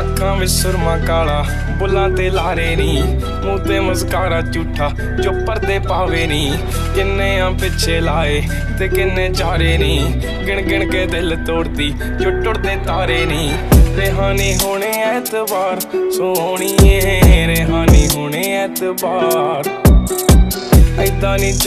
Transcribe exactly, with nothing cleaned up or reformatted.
अखां विच सुरमा काला बुल्लां ते लारे नी, मूंह ते मस्कारा झूठा जो परदे पावे नी। किन्ने आ पिछे लाए ते किन्ने चारे नी, गिण गिण के दिल तोड़ती जो टुटदे तारे नी। रेहानी होने ऐतबार सोहणीए, रेहानी होने ऐतबार ऐदा नी।